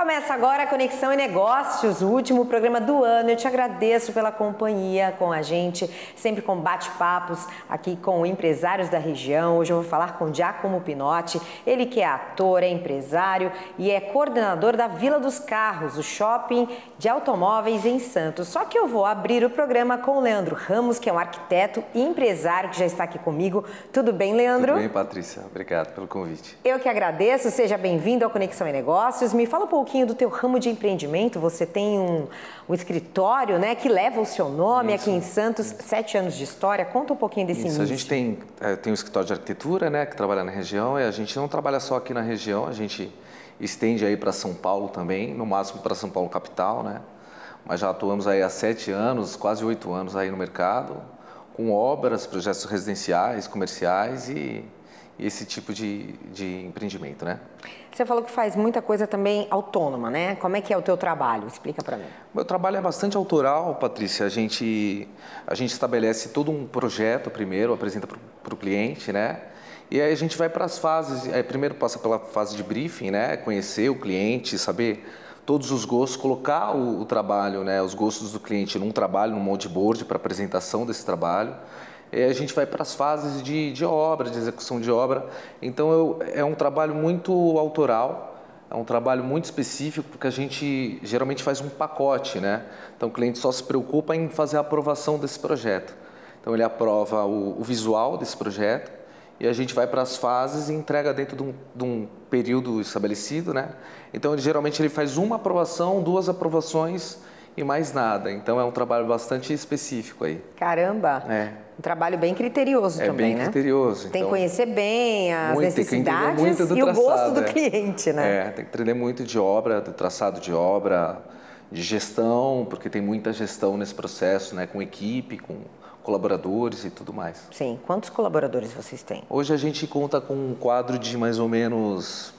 Começa agora a Conexão em Negócios, o último programa do ano. Eu te agradeço pela companhia com a gente, sempre com bate-papos aqui com empresários da região. Hoje eu vou falar com Giacomo Pinotti, ele que é ator, é empresário e é coordenador da Vila dos Carros, o shopping de automóveis em Santos. Só que eu vou abrir o programa com o Leandro Ramos, que é um arquiteto e empresário que já está aqui comigo. Tudo bem, Leandro? Tudo bem, Patrícia. Obrigado pelo convite. Eu que agradeço. Seja bem-vindo ao Conexão em Negócios. Me fala um pouquinho do teu ramo de empreendimento. Você tem um escritório, né, que leva o seu nome aqui em Santos, 7 anos de história. Conta um pouquinho desse início. A gente tem um escritório de arquitetura, né, que trabalha na região, e a gente não trabalha só aqui na região, a gente estende aí para São Paulo também, no máximo para São Paulo capital, né? Mas já atuamos aí há 7 anos, quase 8 anos aí no mercado, com obras, projetos residenciais, comerciais e esse tipo de empreendimento, né? Você falou que faz muita coisa também autônoma, né? Como é que é o teu trabalho? Explica para mim. Meu trabalho é bastante autoral, Patrícia. A gente estabelece todo um projeto primeiro, apresenta para o cliente, né? E aí a gente vai para as fases. Primeiro passa pela fase de briefing, né? Conhecer o cliente, saber todos os gostos, colocar o trabalho, né? Os gostos do cliente num trabalho, num moodboard para apresentação desse trabalho. E a gente vai para as fases de obra, de execução de obra. Então é um trabalho muito autoral, é um trabalho muito específico, porque a gente geralmente faz um pacote, né? Então o cliente só se preocupa em fazer a aprovação desse projeto. Então ele aprova o visual desse projeto e a gente vai para as fases e entrega dentro de um período estabelecido, né? Então geralmente ele faz uma aprovação, 2 aprovações e mais nada. Então é um trabalho bastante específico aí. Caramba! Um trabalho bem criterioso também, né? É bem criterioso. Tem que conhecer bem as necessidades e o gosto do cliente, né? Tem que entender muito de obra, do traçado de obra, de gestão, porque tem muita gestão nesse processo, né? Com equipe, com colaboradores e tudo mais. Sim. Quantos colaboradores vocês têm? Hoje a gente conta com um quadro de mais ou menos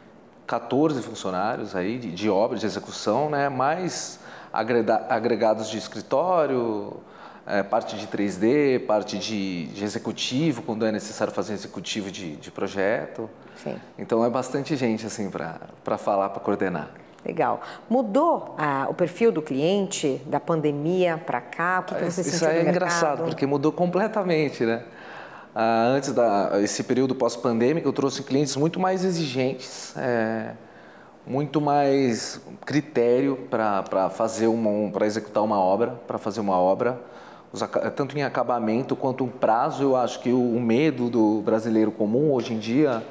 14 funcionários aí de obra, de execução, né? Mais agregados de escritório, parte de 3D, parte de executivo, quando é necessário fazer executivo de projeto. Sim. Então é bastante gente assim para falar, para coordenar. Legal. Mudou o perfil do cliente da pandemia para cá? O que você sentiu no mercado? Isso é engraçado, porque mudou completamente, né? Antes esse período pós-pandêmico, eu trouxe clientes muito mais exigentes, muito mais critério para fazer para executar uma obra, para fazer uma obra, tanto em acabamento quanto em prazo. Eu acho que o medo do brasileiro comum hoje em dia,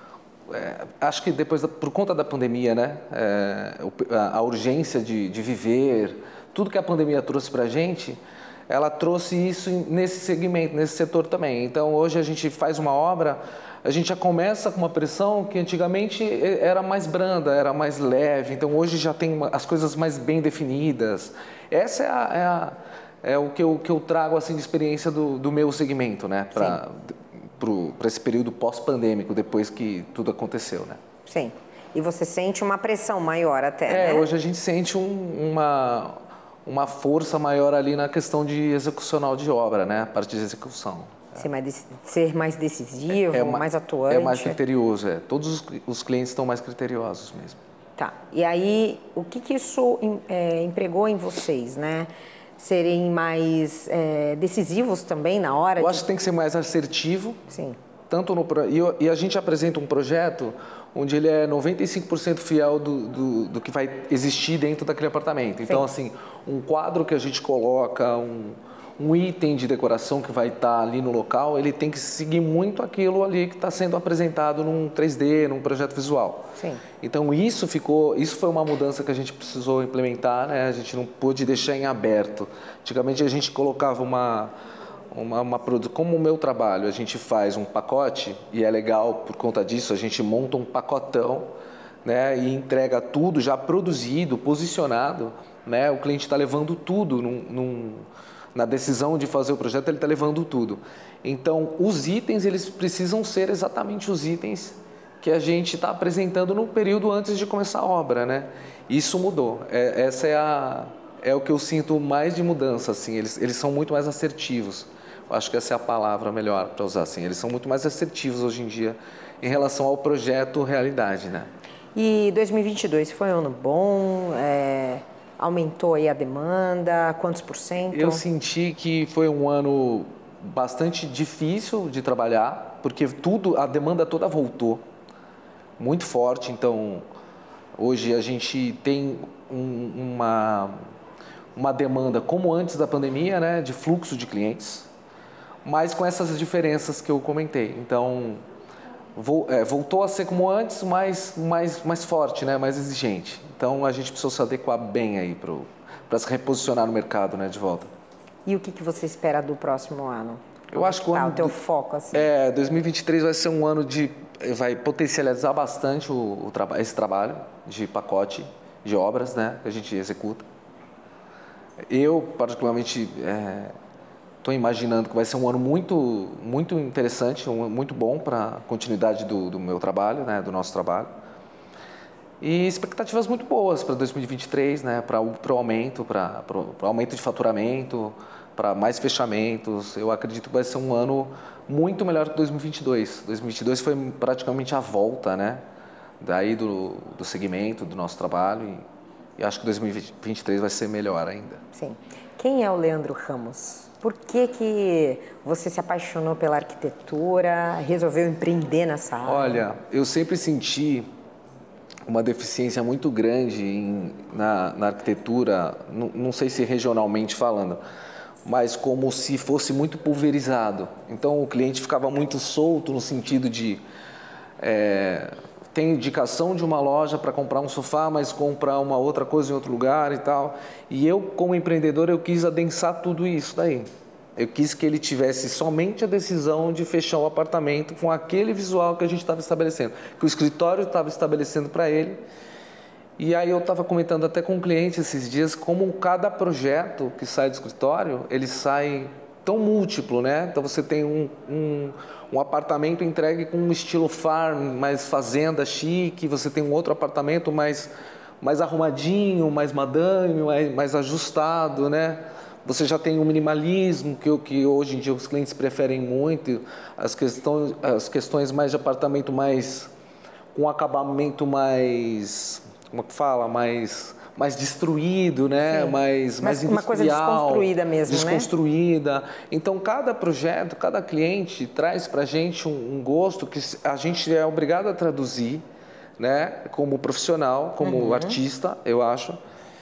acho que por conta da pandemia, né, a urgência de viver, tudo que a pandemia trouxe para a gente, ela trouxe isso nesse segmento, nesse setor também. Então hoje a gente faz uma obra, a gente já começa com uma pressão que antigamente era mais branda, era mais leve. Então hoje já tem as coisas mais bem definidas. Essa é o que eu trago assim de experiência do meu segmento, né? Para esse período pós-pandêmico, depois que tudo aconteceu, né? Sim. E você sente uma pressão maior até, né? Hoje a gente sente uma força maior ali na questão de execucional de obra, né? A parte de execução. Ser mais decisivo, mais atuante. É mais criterioso, Todos os clientes estão mais criteriosos mesmo. Tá. E aí, o que isso empregou em vocês, né? Serem mais decisivos também na hora Eu acho que tem que ser mais assertivo. Sim. E a gente apresenta um projeto onde ele é 95% fiel do que vai existir dentro daquele apartamento. Então, assim, um quadro que a gente coloca, um item de decoração que vai estar ali no local, ele tem que seguir muito aquilo ali que está sendo apresentado num 3D, num projeto visual. Sim. Então isso foi uma mudança que a gente precisou implementar, né? A gente não pôde deixar em aberto. Antigamente a gente colocava como o meu trabalho, a gente faz um pacote e é legal por conta disso, a gente monta um pacotão, né? E entrega tudo já produzido, posicionado, né? O cliente está levando tudo na decisão de fazer o projeto, ele está levando tudo. Então, os itens, eles precisam ser exatamente os itens que a gente está apresentando no período antes de começar a obra, né? Isso mudou. Essa é o que eu sinto mais de mudança, assim. Eles são muito mais assertivos. Eu acho que essa é a palavra melhor para usar, assim. Eles são muito mais assertivos hoje em dia em relação ao projeto realidade, né? E 2022 foi um ano bom? Aumentou aí a demanda? Quantos por cento? Eu senti que foi um ano bastante difícil de trabalhar, porque a demanda toda voltou muito forte. Então, hoje a gente tem uma demanda como antes da pandemia, né, de fluxo de clientes, mas com essas diferenças que eu comentei. Então, voltou a ser como antes, mas mais forte, né, mais exigente. Então, a gente precisou se adequar bem aí para se reposicionar no mercado, né, de volta. E o que você espera do próximo ano? Eu acho que o teu foco, assim? 2023 vai ser um ano vai potencializar bastante esse trabalho de pacote de obras, né, que a gente executa. Eu, particularmente, estou imaginando que vai ser um ano muito interessante, muito bom para a continuidade do meu trabalho, né, do nosso trabalho. E expectativas muito boas para 2023, né, para o aumento, para o aumento de faturamento, para mais fechamentos. Eu acredito que vai ser um ano muito melhor que 2022. 2022 foi praticamente a volta, né, daí do segmento, do nosso trabalho. E acho que 2023 vai ser melhor ainda. Sim. Quem é o Leandro Ramos? Por que você se apaixonou pela arquitetura, resolveu empreender nessa área? Olha, eu sempre senti uma deficiência muito grande na arquitetura, não sei se regionalmente falando, mas como se fosse muito pulverizado. Então o cliente ficava muito solto no sentido de tem indicação de uma loja para comprar um sofá, mas comprar uma outra coisa em outro lugar e tal. E eu, como empreendedor, eu quis adensar tudo isso daí. Eu quis que ele tivesse somente a decisão de fechar o apartamento com aquele visual que a gente estava estabelecendo, que o escritório estava estabelecendo para ele. E aí eu estava comentando até com o cliente esses dias como cada projeto que sai do escritório, ele sai tão múltiplo, né? Então você tem um apartamento entregue com um estilo farm, mais fazenda chique, você tem um outro apartamento mais arrumadinho, mais madame, mais ajustado, né? Você já tem o minimalismo, que hoje em dia os clientes preferem muito, as questões mais de apartamento com acabamento mais, como que fala, mais destruído, né? mais industrial. Uma coisa desconstruída mesmo, desconstruída. Né? Então, cada projeto, cada cliente traz para a gente um gosto que a gente é obrigado a traduzir, né? Como profissional, como artista, eu acho.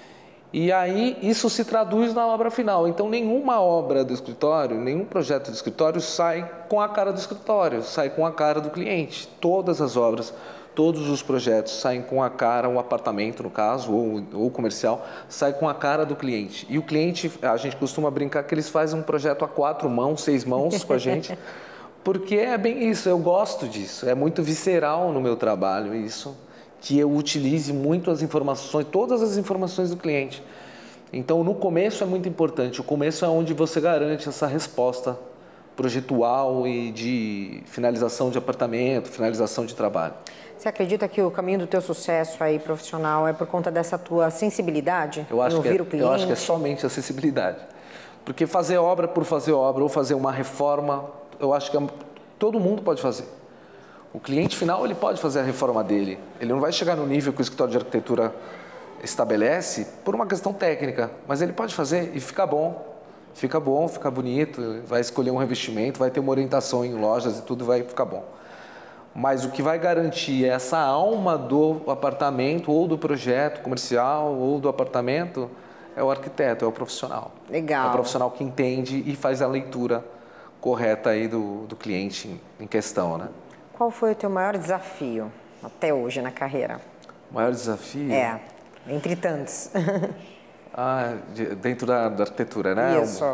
E aí isso se traduz na obra final. Então nenhuma obra do escritório, nenhum projeto do escritório sai com a cara do escritório, sai com a cara do cliente. Todas as obras, todos os projetos saem com a cara, um apartamento no caso, ou comercial, sai com a cara do cliente. E o cliente, a gente costuma brincar que eles fazem um projeto a 4 mãos, 6 mãos com a gente, porque é bem isso, eu gosto disso, é muito visceral no meu trabalho isso. Que eu utilize muito as informações, todas as informações do cliente. Então, no começo é muito importante. O começo é onde você garante essa resposta projetual e de finalização de apartamento, finalização de trabalho. Você acredita que o caminho do teu sucesso aí profissional é por conta dessa tua sensibilidade em ouvir o cliente? Eu acho que é somente a sensibilidade. Porque fazer obra por fazer obra ou fazer uma reforma, eu acho que todo mundo pode fazer. O cliente final, ele pode fazer a reforma dele. Ele não vai chegar no nível que o escritório de arquitetura estabelece por uma questão técnica, mas ele pode fazer e fica bom, fica bonito, vai escolher um revestimento, vai ter uma orientação em lojas e tudo vai ficar bom. Mas o que vai garantir essa alma do apartamento ou do projeto comercial ou do apartamento é o arquiteto, é o profissional. Legal. É o profissional que entende e faz a leitura correta aí do cliente em questão, né? Qual foi o teu maior desafio até hoje na carreira? O maior desafio? Entre tantos. Dentro da arquitetura, né? Isso.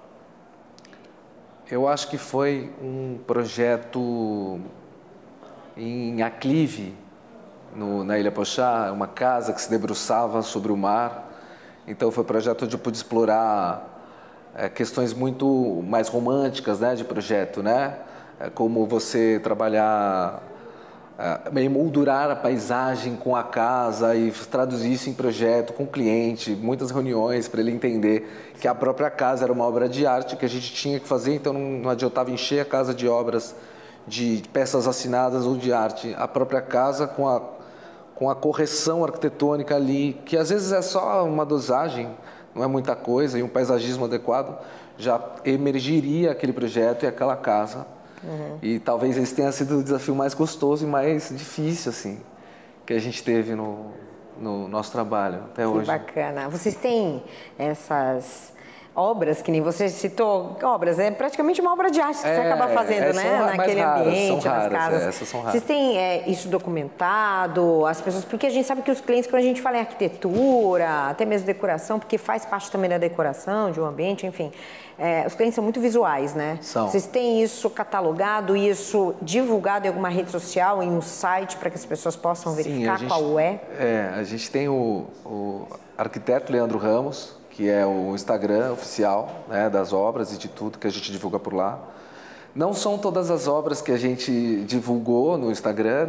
Eu acho que foi um projeto em aclive, na Ilha Pochá, uma casa que se debruçava sobre o mar. Então foi um projeto onde eu pude explorar questões muito mais românticas, né, de projeto, né? Como você trabalhar, emoldurar a paisagem com a casa e traduzir isso em projeto com o cliente, muitas reuniões para ele entender que a própria casa era uma obra de arte que a gente tinha que fazer, então não adiantava encher a casa de obras, de peças assinadas ou de arte. A própria casa com com a correção arquitetônica ali, que às vezes é só uma dosagem, não é muita coisa, e um paisagismo adequado, já emergiria aquele projeto e aquela casa. E talvez esse tenha sido o desafio mais gostoso e mais difícil, assim, que a gente teve no nosso trabalho até hoje. Que bacana. Vocês têm essas obras, que nem você citou, obras, é praticamente uma obra de arte que você acaba fazendo, né? Naquele ambiente, nas casas. Essas são raras. Vocês têm isso documentado, as pessoas, porque a gente sabe que os clientes, quando a gente fala em arquitetura, até mesmo decoração, porque faz parte também da decoração, de um ambiente, enfim, os clientes são muito visuais, né? São. Vocês têm isso catalogado, isso divulgado em alguma rede social, em um site, para que as pessoas possam verificar qual é? A gente tem o arquiteto Leandro Ramos, que é o Instagram oficial, né, das obras e de tudo que a gente divulga por lá. Não são todas as obras que a gente divulgou no Instagram,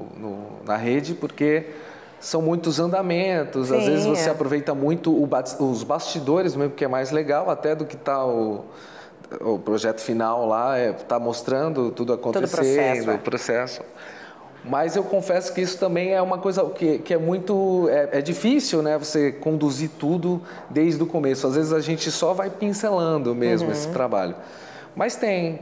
na rede, porque são muitos andamentos. Sim, às vezes você aproveita muito os bastidores mesmo, que é mais legal até do que está o projeto final lá, está mostrando tudo acontecendo, todo o processo. Mas eu confesso que isso também é uma coisa que é muito... É difícil, né? Você conduzir tudo desde o começo. Às vezes a gente só vai pincelando mesmo esse trabalho. Mas tem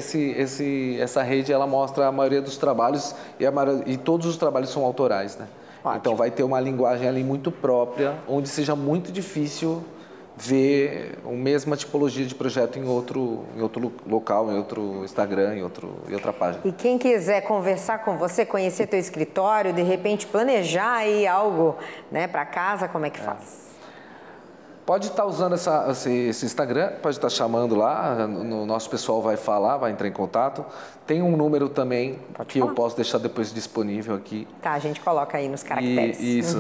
essa rede, ela mostra a maioria dos trabalhos e todos os trabalhos são autorais, né? Ótimo. Então vai ter uma linguagem ali muito própria, onde seja muito difícil ver a mesma tipologia de projeto em outro local, em outro Instagram, em outra página. E quem quiser conversar com você, conhecer teu escritório, de repente planejar aí algo, né, para casa, como é que faz? Pode estar usando esse Instagram, pode estar chamando lá, o nosso pessoal vai falar, vai entrar em contato. Tem um número também que eu posso deixar depois disponível aqui. Tá, a gente coloca aí nos caracteres. Isso.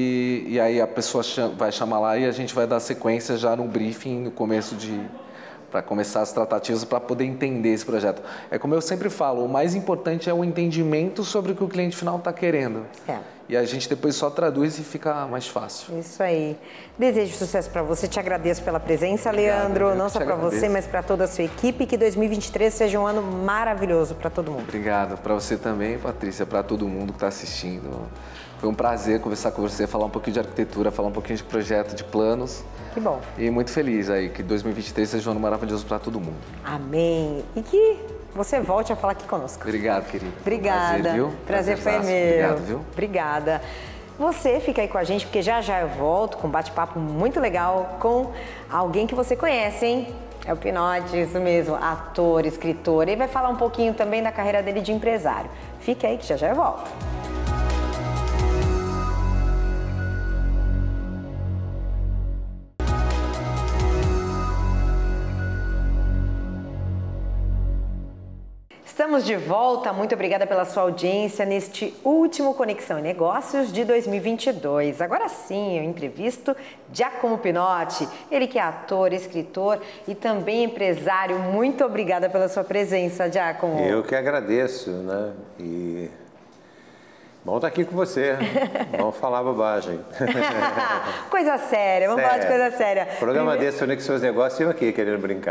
E aí a pessoa vai chamar lá e a gente vai dar sequência já no briefing, no começo para começar as tratativas, para poder entender esse projeto. É como eu sempre falo, o mais importante é o entendimento sobre o que o cliente final está querendo. E a gente depois só traduz e fica mais fácil. Isso aí. Desejo sucesso para você. Te agradeço pela presença, Leandro. Não só para você, mas para toda a sua equipe. Que 2023 seja um ano maravilhoso para todo mundo. Obrigado. Para você também, Patrícia, para todo mundo que está assistindo. Foi um prazer conversar com você, falar um pouquinho de arquitetura, falar um pouquinho de projeto, de planos. Que bom. E muito feliz aí que 2023 seja um ano maravilhoso para todo mundo. Amém. E que você volte a falar aqui conosco. Obrigado, querido. Obrigada. Prazer, viu? Prazer foi meu. Obrigado, viu? Obrigada. Você fica aí com a gente, porque já eu volto com um bate-papo muito legal com alguém que você conhece, hein? É o Pinotti, isso mesmo, ator, escritor. Ele vai falar um pouquinho também da carreira dele de empresário. Fique aí que já eu volto. Estamos de volta, muito obrigada pela sua audiência neste último Conexão em Negócios de 2022. Agora sim, eu entrevisto Giacomo Pinotti, ele que é ator, escritor e também empresário. Muito obrigada pela sua presença, Giacomo. Eu que agradeço, né? E bom estar aqui com você, vamos falar bobagem. Coisa séria, vamos falar de coisa séria. Programa desse, Conexões Negócios, eu aqui querendo brincar.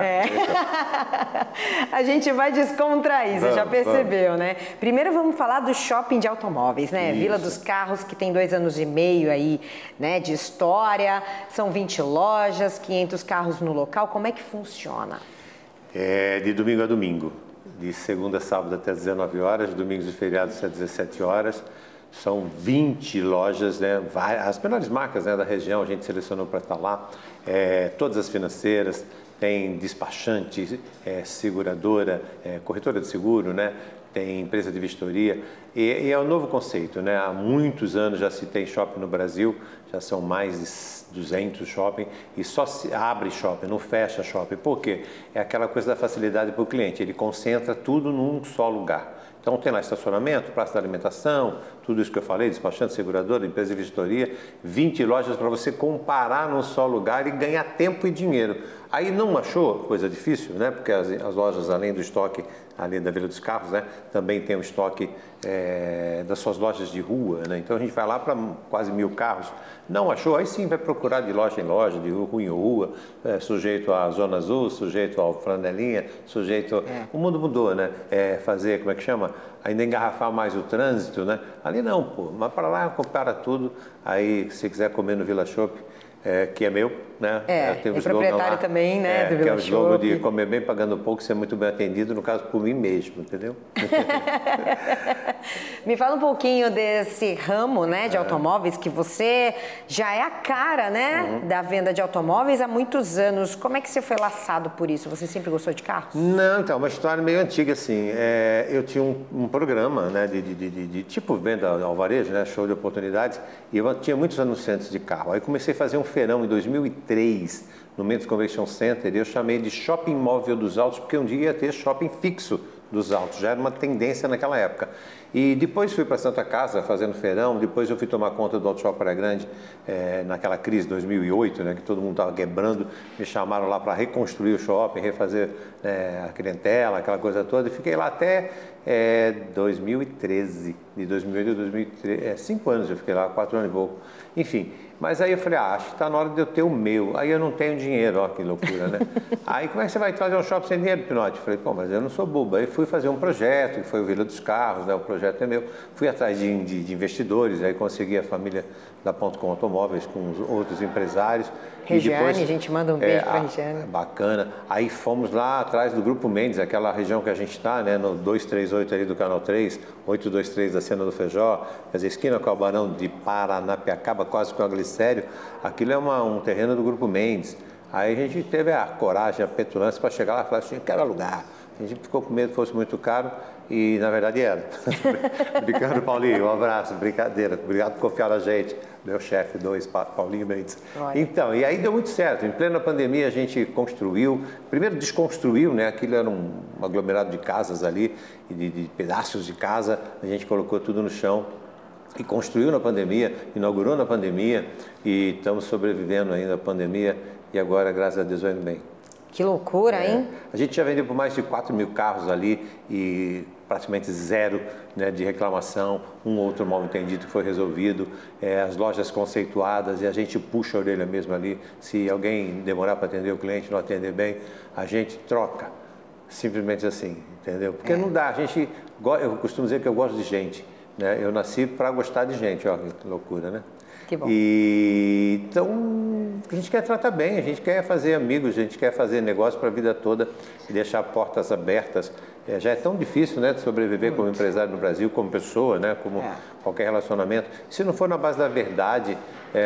A gente vai descontrair, você já percebeu, né? Primeiro vamos falar do shopping de automóveis, né? Isso. Vila dos Carros, que tem 2 anos e meio aí, né, de história. São 20 lojas, 500 carros no local. Como é que funciona? É de domingo a domingo. De segunda a sábado até 19 horas, domingos e feriados até 17 horas. São 20 lojas, né? As melhores marcas, né, da região, a gente selecionou para estar lá. Todas as financeiras, tem despachante, seguradora, corretora de seguro, né? Tem empresa de vistoria. E é um novo conceito, né? Há muitos anos já se tem shopping no Brasil, já são mais de 200 shopping e só se abre shopping, não fecha shopping. Por quê? É aquela coisa da facilidade para o cliente, ele concentra tudo num só lugar. Então tem lá estacionamento, praça de alimentação, tudo isso que eu falei, despachante, seguradora, empresa de vistoria, 20 lojas para você comparar num só lugar e ganhar tempo e dinheiro. Aí não achou, coisa difícil, né? Porque as lojas, além do estoque ali da Vila dos Carros, né? Também tem o estoque das suas lojas de rua, né? Então a gente vai lá para quase 1000 carros. Não achou? Aí sim vai procurar de loja em loja, de rua em rua, sujeito à Zona Azul, sujeito ao flanelinha, sujeito... O mundo mudou, né? Fazer, como é que chama? Ainda engarrafar mais o trânsito, né? Ali não, pô. Mas para lá compara tudo. Aí, se quiser comer no Vila Shop, que é meu, né? Tem o proprietário lá, também, né? Do Vila que é o slogan de comer bem, pagando pouco, ser muito bem atendido, no caso, por mim mesmo, entendeu? Me fala um pouquinho desse ramo, né, de automóveis, que você já é a cara, né, da venda de automóveis há muitos anos. Como é que você foi laçado por isso? Você sempre gostou de carros? Não, então, uma história meio antiga, assim. Eu tinha um programa, né, de tipo venda ao varejo, né, show de oportunidades, e eu tinha muitos anunciantes de carro. Aí comecei a fazer um feirão em 2003, no Mendes Convention Center, e eu chamei de Shopping Móvel dos Altos, porque um dia ia ter shopping fixo dos Altos, já era uma tendência naquela época. E depois fui para Santa Casa fazendo feirão, depois eu fui tomar conta do Auto Shopping Praia Grande, naquela crise de 2008, né, que todo mundo estava quebrando, me chamaram lá para reconstruir o shopping, refazer a clientela, aquela coisa toda, e fiquei lá até 2013, de 2008 a 2013, 5 anos eu fiquei lá, 4 anos e pouco, enfim. Mas aí eu falei, acho que está na hora de eu ter o meu. Aí eu não tenho dinheiro, ó, que loucura, né? Aí como é que você vai fazer um shopping sem dinheiro, Pinote? Eu falei, pô, mas eu não sou bobo. Aí fui fazer um projeto, que foi o Vila dos Carros, né? O projeto é meu. Fui atrás de investidores, aí consegui a família da Ponto Com Automóveis, com os outros empresários. Regiane, depois, a gente manda um beijo para a Regiane. Bacana. Aí fomos lá atrás do Grupo Mendes, aquela região que a gente está, né? No 238 ali do Canal 3, 823 da Cena do Feijó, quer dizer, esquina com o Barão de Paranapiacaba, quase com a Glicério. Aquilo é um terreno do Grupo Mendes. Aí a gente teve a coragem, a petulância para chegar lá e falar assim, quero alugar. A gente ficou com medo que fosse muito caro e, na verdade, era. Brincando, Paulinho, um abraço, brincadeira. Obrigado por confiar na gente. Meu chefe 2, Paulinho Mendes. Olha. Então, e aí deu muito certo. Em plena pandemia, a gente construiu, primeiro desconstruiu, né? Aquilo era um aglomerado de casas ali, de pedaços de casa. A gente colocou tudo no chão e construiu na pandemia, inaugurou na pandemia e estamos sobrevivendo ainda à pandemia e agora, graças a Deus, vai indo bem. Que loucura, hein? A gente já vendeu por mais de 4.000 carros ali e praticamente zero, né, de reclamação, um outro mal entendido que foi resolvido, as lojas conceituadas e a gente puxa a orelha mesmo ali. Se alguém demorar para atender o cliente, não atender bem, a gente troca, simplesmente assim, entendeu? Porque não dá, eu costumo dizer que eu gosto de gente, né? Eu nasci para gostar de gente, ó, que loucura, né? Que bom. E então a gente quer tratar bem, a gente quer fazer amigos, a gente quer fazer negócio para a vida toda e deixar portas abertas. Já é tão difícil, né, de sobreviver como empresário no Brasil, como pessoa, né, como qualquer relacionamento. Se não for na base da verdade,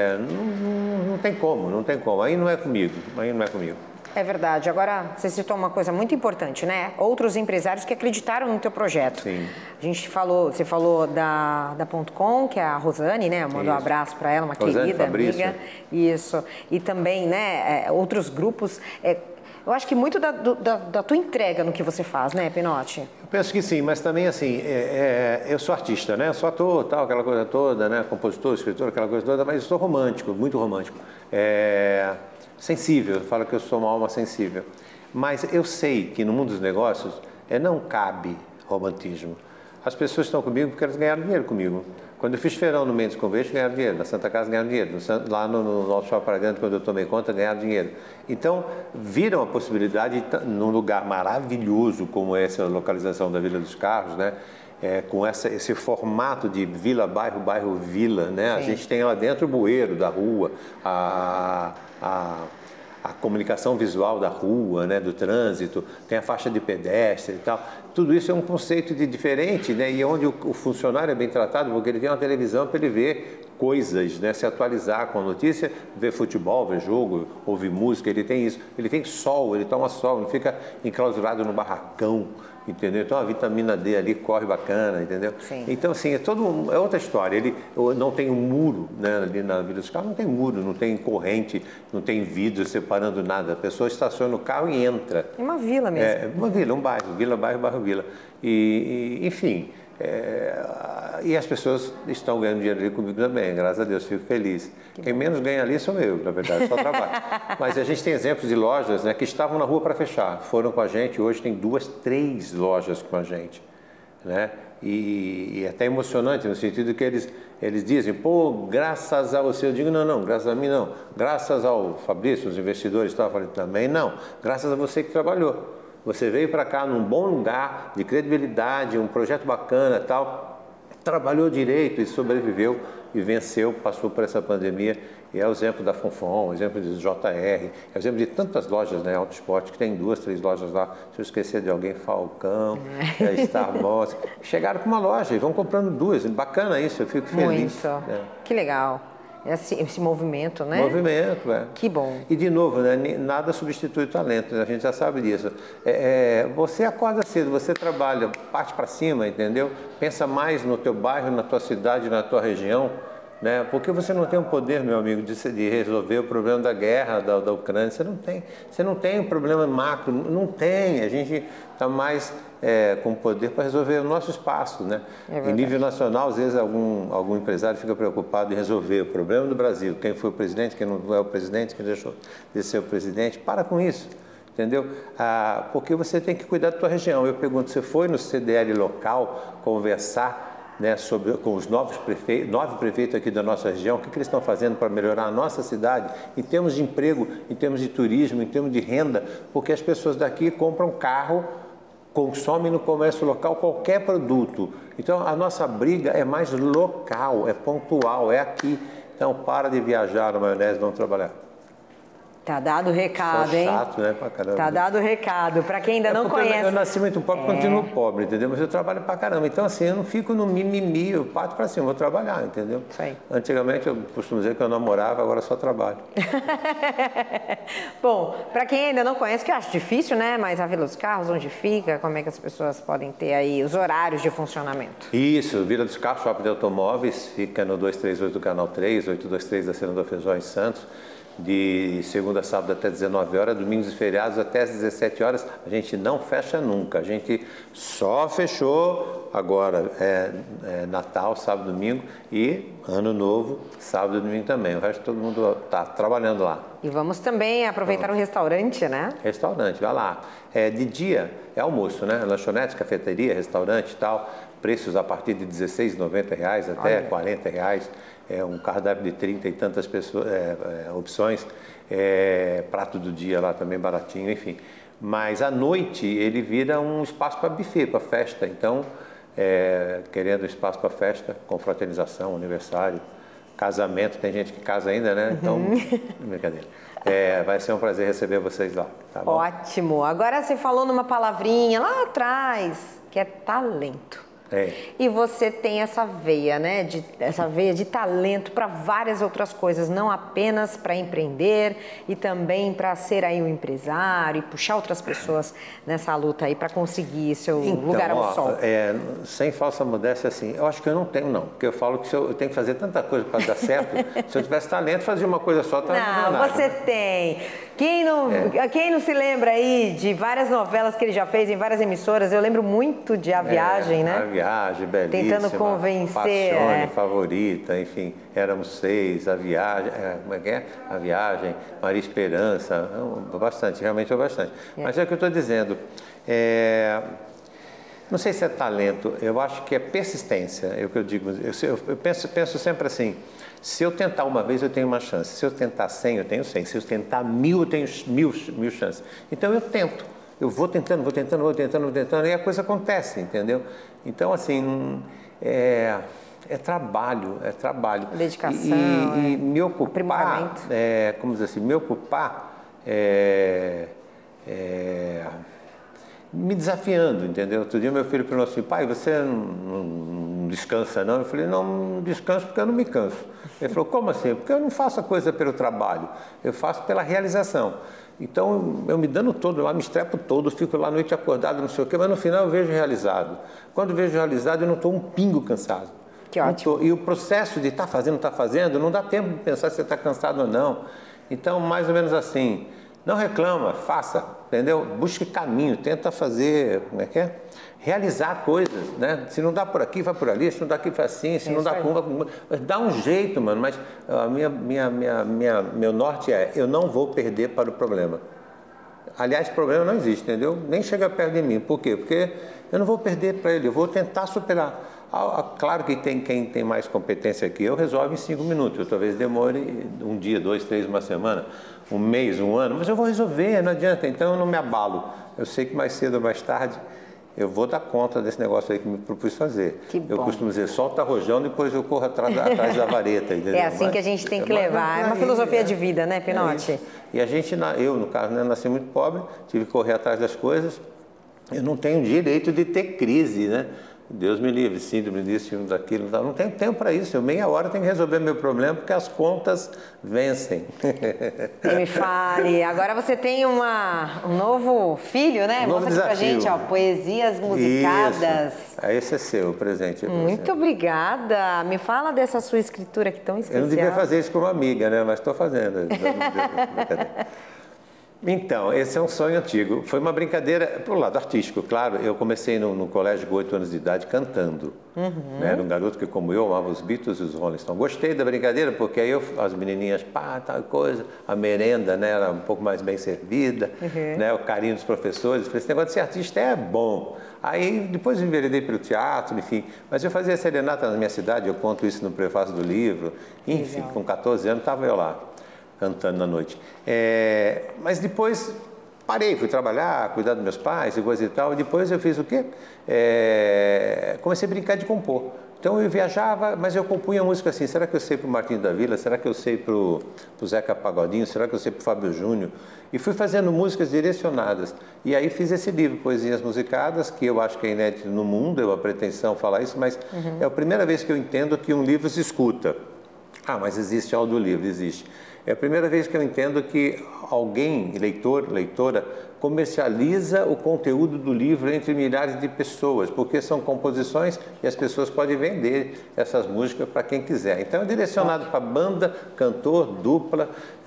não tem como, não tem como. Aí não é comigo, aí não é comigo. É verdade. Agora, você citou uma coisa muito importante, né? Outros empresários que acreditaram no teu projeto. Sim. Você falou da Ponto Com, que é a Rosane, né? Mandou um abraço para ela, uma Rosane, querida Fabrício. amiga. Isso. E também, né, outros grupos. Eu acho que muito da tua entrega no que você faz, né, Pinote? Eu penso que sim, mas também assim, eu sou artista, né? Eu sou ator, tal, aquela coisa toda, né? Compositor, escritor, aquela coisa toda, mas eu sou romântico, muito romântico. Sensível, eu falo que eu sou uma alma sensível. Mas eu sei que no mundo dos negócios não cabe romantismo. As pessoas estão comigo porque elas ganharam dinheiro comigo. Quando eu fiz feirão no Mendes Convention, ganharam dinheiro. Na Santa Casa, ganharam dinheiro. Lá no Auto Shopping Praia Grande, quando eu tomei conta, ganharam dinheiro. Então, viram a possibilidade, num lugar maravilhoso como essa localização da Vila dos Carros, né? Com esse formato de vila, bairro, bairro, vila, né? A gente tem lá dentro o bueiro da rua, a comunicação visual da rua, né, do trânsito, tem a faixa de pedestre e tal. Tudo isso é um conceito diferente, né, e onde o funcionário é bem tratado, porque ele tem uma televisão para ele ver coisas, né, se atualizar com a notícia, ver futebol, ver jogo, ouvir música, ele tem isso. Ele tem sol, ele toma sol, não fica enclausurado no barracão, entendeu? Então a vitamina D ali corre bacana, entendeu? Sim. Então, assim, é outra história. Ele não tem um muro, né, ali na Vila dos Carros, não tem muro, não tem corrente, não tem vidro separando nada. A pessoa estaciona o carro e entra. É uma vila mesmo. Uma vila, um bairro, vila, bairro, bairro, vila. Enfim, E as pessoas estão ganhando dinheiro ali comigo também, graças a Deus, fico feliz. Quem menos ganha ali sou eu, na verdade, só trabalho. Mas a gente tem exemplos de lojas, né, que estavam na rua para fechar, foram com a gente, hoje tem 2, 3 lojas com a gente, né? E é até emocionante no sentido que eles dizem, pô, graças a você. Eu digo, não, graças a mim não. Graças ao Fabrício, os investidores estavam falando também, não. Graças a você que trabalhou. Você veio para cá num bom lugar, de credibilidade, um projeto bacana e tal, trabalhou direito e sobreviveu e venceu, passou por essa pandemia. E é o exemplo da Fonfon, o exemplo do JR, é o exemplo de tantas lojas, né, Auto Esporte, que tem 2, 3 lojas lá. Se eu esquecer de alguém, Falcão, Star Wars. Chegaram com uma loja e vão comprando 2. Bacana isso, eu fico feliz. Muito. Que legal. Esse movimento, né? Movimento, Que bom. E de novo, né, nada substitui o talento, né? A gente já sabe disso. Você acorda cedo, você trabalha, parte para cima, entendeu? Pensa mais no teu bairro, na tua cidade, na tua região, né? Porque você não tem o poder, meu amigo, de resolver o problema da guerra da Ucrânia. Você não tem um problema macro, não tem. A gente está mais com poder para resolver o nosso espaço, né? Em nível nacional, às vezes algum empresário fica preocupado em resolver o problema do Brasil. Quem foi o presidente, quem não é o presidente, quem deixou de ser o presidente. Para com isso, entendeu? Porque você tem que cuidar da tua região. Eu pergunto, você foi no CDL local conversar, né, com os 9 prefeitos aqui da nossa região, o que eles estão fazendo para melhorar a nossa cidade, em termos de emprego, em termos de turismo, em termos de renda, porque as pessoas daqui compram carro, consomem no comércio local qualquer produto. Então, a nossa briga é mais local, é pontual, é aqui. Então, para de viajar na maionese, vamos trabalhar. Tá dado o recado, hein? Chato, né? Pra caramba. Tá dado o recado. Para quem ainda não conhece. Eu nasci muito pobre, continuo pobre, entendeu? Mas eu trabalho pra caramba. Então, assim, eu não fico no mimimi, eu parto pra cima, vou trabalhar, entendeu? Isso aí. Antigamente, eu costumo dizer que eu namorava, agora só trabalho. Bom, para quem ainda não conhece, que eu acho difícil, né? Mas a Vila dos Carros, onde fica? Como é que as pessoas podem ter aí os horários de funcionamento? Isso, Vila dos Carros, Shopping de Automóveis, fica no 238 do Canal 3, 823 da Senador Feijó em Santos. De segunda a sábado até 19 horas, domingos e feriados até às 17 horas. A gente não fecha nunca, a gente só fechou agora, Natal, sábado, domingo e Ano Novo, sábado e domingo também. O resto todo mundo está trabalhando lá. E vamos também aproveitar o restaurante, né? Restaurante, vai lá. De dia é almoço, né? Lanchonete, cafeteria, restaurante e tal. Preços a partir de R$16,90 até R$40. Um cardápio de 30 e tantas opções. Prato do dia lá também baratinho, enfim. Mas à noite ele vira um espaço para buffet, para festa. Então, querendo espaço para festa, confraternização, aniversário, casamento. Tem gente que casa ainda, né? Então, brincadeira. Vai ser um prazer receber vocês lá. Tá bom? Ótimo. Agora você falou numa palavrinha lá atrás, que é talento. E você tem essa veia, né? Essa veia de talento para várias outras coisas, não apenas para empreender e também para ser aí um empresário e puxar outras pessoas nessa luta aí para conseguir seu lugar ao sol. Sem falsa modéstia, assim, eu acho que eu não tenho, não. Porque eu falo que eu tenho que fazer tanta coisa para dar certo. Se eu tivesse talento, fazia uma coisa só, não, você tem. Quem não se lembra aí de várias novelas que ele já fez em várias emissoras? Eu lembro muito de A Viagem, né? A Viagem, belíssima. Tentando convencer. Paixone, Favorita, enfim, Éramos 6, A Viagem, como é que é? A Viagem, Maria Esperança, bastante, realmente é bastante. Mas é o que eu estou dizendo, não sei se é talento, eu acho que é persistência, é o que eu digo. Eu penso sempre assim, se eu tentar uma vez, eu tenho uma chance. Se eu tentar 100, eu tenho 100. Se eu tentar 1000, eu tenho mil chances. Então, eu tento. Eu vou tentando, e a coisa acontece, entendeu? Então, assim, é trabalho. Dedicação, e me ocupar, como dizer assim, me desafiando, entendeu? Outro dia meu filho perguntou assim, pai, você não descansa não? Eu falei, não descanso porque eu não me canso. Ele falou, como assim? Porque eu não faço a coisa pelo trabalho, eu faço pela realização. Então, eu me dando todo, eu me estrepo todo, fico lá à noite acordado, não sei o quê, mas no final eu vejo realizado. Quando vejo realizado, eu não estou um pingo cansado. Que ótimo. E o processo de tá fazendo, não dá tempo de pensar se você está cansado ou não. Então, mais ou menos assim, não reclama, faça. entendeu? Busque caminho, tenta fazer, como é que é? Realizar coisas, né? Se não dá por aqui, vai por ali, se não dá aqui, faz assim, se não dá com uma, dá um jeito, mano, mas a meu norte é, eu não vou perder para o problema. Aliás, problema não existe, entendeu? Nem chega perto de mim. Por quê? Porque eu não vou perder para ele, eu vou tentar superar. Claro que quem tem mais competência que eu resolve em 5 minutos. Eu talvez demore um dia, 2, 3, uma semana, um mês, um ano, mas eu vou resolver, não adianta. Então eu não me abalo. Eu sei que mais cedo ou mais tarde eu vou dar conta desse negócio aí que me propus fazer. Eu costumo dizer, solta rojão, depois eu corro atrás da vareta. Entendeu? É assim que a gente tem que levar. É uma filosofia de vida, né, Pinotti? E a gente, eu no caso, né, nasci muito pobre, tive que correr atrás das coisas. Eu não tenho direito de ter crise, né? Deus me livre, síndrome disso, síndrome daquilo, não tenho tempo para isso. Eu meia hora tenho que resolver meu problema porque as contas vencem. E me fale, agora você tem um novo filho, né? Novo Mostra aqui pra gente, ó, poesias musicadas. Isso. Esse é seu, presente. Muito obrigada. Me fala dessa sua escritura que tão especial. Eu não devia fazer isso como amiga, né? Mas estou fazendo. Então, esse é um sonho antigo. Foi uma brincadeira, pro lado artístico, claro. Eu comecei no colégio com 8 anos de idade cantando. Era um garoto que, como eu, amava os Beatles e os Rolling Stones. Gostei da brincadeira, porque aí as menininhas, tal coisa, a merenda, né, era um pouco mais bem servida, né, o carinho dos professores. Falei, esse negócio de ser artista é bom. Aí, depois me enveredei pelo teatro, enfim. Mas eu fazia serenata na minha cidade, eu conto isso no prefácio do livro. Enfim, legal. Com 14 anos estava eu lá, cantando na noite. Mas depois parei, fui trabalhar, cuidar dos meus pais e coisa e tal. E depois eu fiz o quê? Comecei a brincar de compor. Então eu viajava, mas eu compunha música assim. Será que eu sei para o Martinho da Vila? Será que eu sei para o Zeca Pagodinho? Será que eu sei para o Fábio Júnior? E fui fazendo músicas direcionadas. E aí fiz esse livro, Poesias Musicadas, que eu acho que é inédito no mundo, eu a pretensão falar isso, mas é a primeira vez que eu entendo que um livro se escuta. Ah, mas existe audiolivro, existe. É a primeira vez que eu entendo que alguém, leitor, leitora, comercializa o conteúdo do livro entre milhares de pessoas, porque são composições e as pessoas podem vender essas músicas para quem quiser. Então é direcionado para banda, cantor, dupla,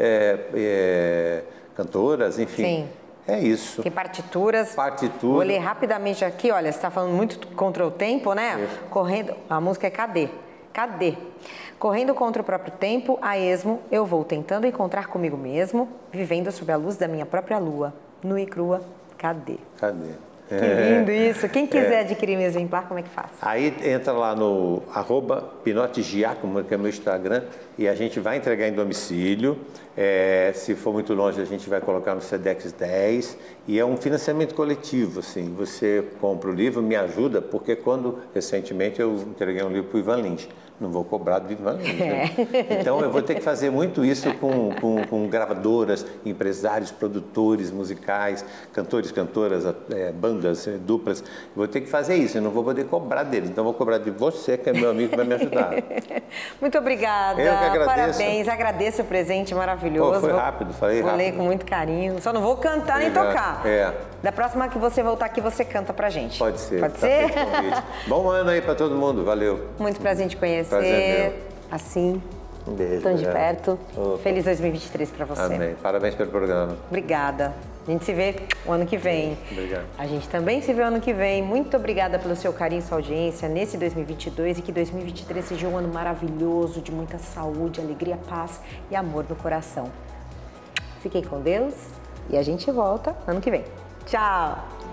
cantoras, enfim. Sim. É isso. Tem partituras. Vou ler rapidamente aqui, olha, você está falando muito contra o tempo, né? É. Correndo, a música é Cadê? Cadê? Correndo contra o próprio tempo, a esmo, eu vou tentando encontrar comigo mesmo, vivendo sob a luz da minha própria lua, nua e crua, cadê? Cadê? Que lindo isso! Quem quiser adquirir meu exemplar, como é que faz? Aí entra lá no @PinottiGiacomo, que é meu Instagram, e a gente vai entregar em domicílio. Se for muito longe, a gente vai colocar no Sedex 10. E é um financiamento coletivo, assim. Você compra o livro, me ajuda, porque recentemente eu entreguei um livro para o Ivan Lins. Não vou cobrar do Ivan Lins, né? Então eu vou ter que fazer muito isso com gravadoras, empresários, produtores musicais, cantores, cantoras, bandas, duplas. Eu vou ter que fazer isso, eu não vou poder cobrar deles. Então eu vou cobrar de você, que é meu amigo, que vai me ajudar. Muito obrigada. Eu que agradeço. Parabéns, agradeço o presente maravilhoso. Foi rápido, falei rápido. Vou ler com muito carinho. Só não vou cantar nem tocar. Da próxima que você voltar aqui, você canta pra gente. Pode ser. Pode ser? Bom ano aí pra todo mundo, valeu. Muito prazer em te conhecer. Prazer meu. Assim. Um beijo. Tão de perto. Feliz 2023 pra você. Amém. Parabéns pelo programa. Obrigada. A gente se vê o ano que vem. Obrigado. A gente também se vê o ano que vem. Muito obrigada pelo seu carinho e sua audiência nesse 2022 e que 2023 seja um ano maravilhoso, de muita saúde, alegria, paz e amor no coração. Fiquem com Deus e a gente volta ano que vem. Tchau!